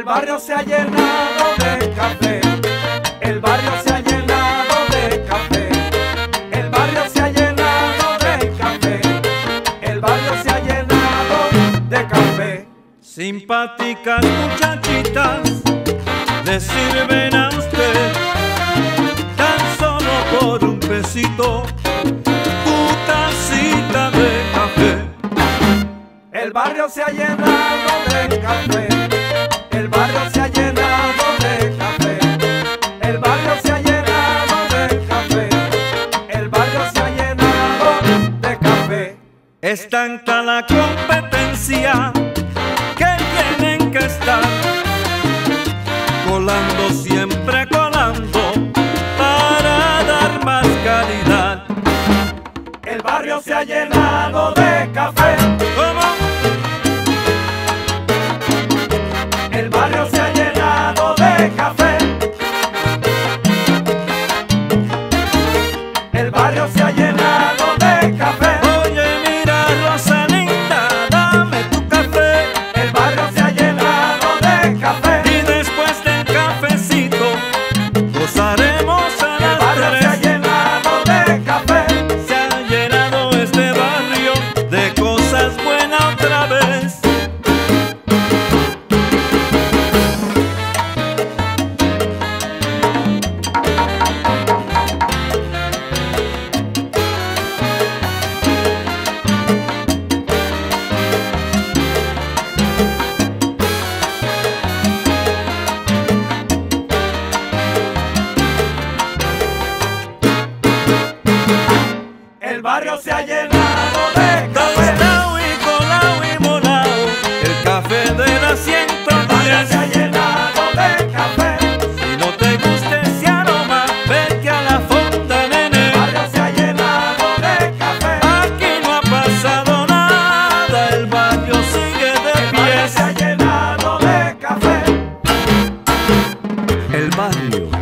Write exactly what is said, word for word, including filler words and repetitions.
barrio se ha llenado de café, el barrio se ha llenado de café, el barrio se ha llenado de café, el barrio se ha llenado de café. Simpáticas muchachitas le sirven a usted tan solo por un pesito tu tacita de café. El barrio se ha llenado de café, el barrio se ha llenado de café, el barrio se ha llenado de café, el barrio se ha llenado de café. Es tanta la competencia que tienen que estar colando, siempre colando, para dar más calidad. El barrio se ha llenado de café. ¿Cómo? El barrio se ha llenado de café. El barrio se ha llenado de café. Oye, mira, Rosalinda, dame tu café. El barrio se ha llenado de café. Y después del cafecito gozaremos a El las barrio se ha tres. llenado de café. Se ha llenado este barrio de cosas buenas otra vez. El barrio se ha llenado de café. Tostao y colao y molao, el café de la ciento El barrio diez. se ha llenado de café. Si no te gusta ese aroma, vete a la fonda, nene. El barrio se ha llenado de café. Aquí no ha pasado nada, el barrio sigue de El barrio pie. se ha llenado de café. El barrio